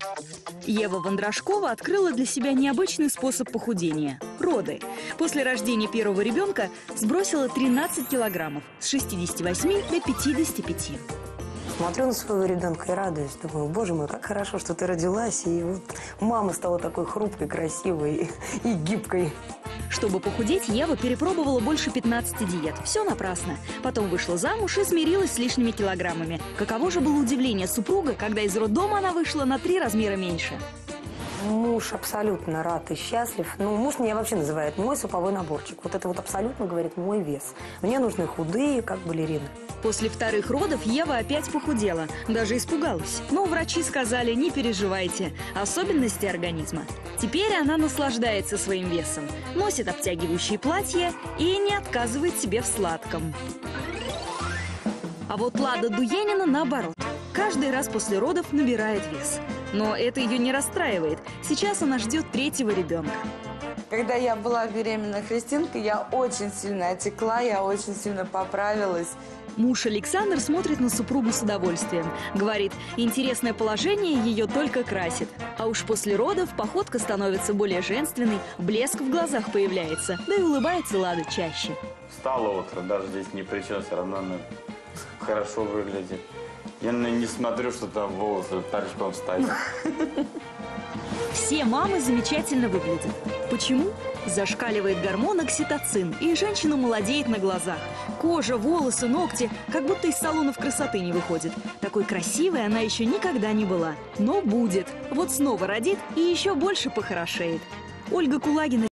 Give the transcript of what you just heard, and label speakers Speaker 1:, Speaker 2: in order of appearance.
Speaker 1: Ева Вондрашкова открыла для себя необычный способ похудения – роды. После рождения первого ребенка сбросила 13 килограммов с 68 до 55.
Speaker 2: Смотрю на своего ребенка и радуюсь. Думаю, боже мой, как хорошо, что ты родилась. И вот мама стала такой хрупкой, красивой и гибкой.
Speaker 1: Чтобы похудеть, Ева перепробовала больше 15 диет. Все напрасно. Потом вышла замуж и смирилась с лишними килограммами. Каково же было удивление супруга, когда из роддома она вышла на 3 размера меньше.
Speaker 2: Муж абсолютно рад и счастлив. Ну, муж меня вообще называет мой суповой наборчик. Вот это вот абсолютно, говорит, мой вес. Мне нужны худые, как балерины.
Speaker 1: После вторых родов Ева опять похудела. Даже испугалась. Но врачи сказали, не переживайте. Особенности организма. Теперь она наслаждается своим весом. Носит обтягивающие платья и не отказывает себе в сладком. А вот Лада Дуенина наоборот. Каждый раз после родов набирает вес. Но это ее не расстраивает. Сейчас она ждет третьего ребенка.
Speaker 3: Когда я была беременна Христинкой, я очень сильно отекла, я очень сильно поправилась.
Speaker 1: Муж Александр смотрит на супругу с удовольствием. Говорит, интересное положение ее только красит. А уж после родов походка становится более женственной, блеск в глазах появляется, да и улыбается Лада чаще.
Speaker 4: Встала утро, даже здесь не причем, все равно она хорошо выглядит. Я не смотрю, что там волосы торчком стоят.
Speaker 1: Все мамы замечательно выглядят. Почему? Зашкаливает гормон окситоцин, и женщина молодеет на глазах. Кожа, волосы, ногти, как будто из салонов красоты не выходит. Такой красивой она еще никогда не была. Но будет. Вот снова родит и еще больше похорошеет. Ольга Кулагина.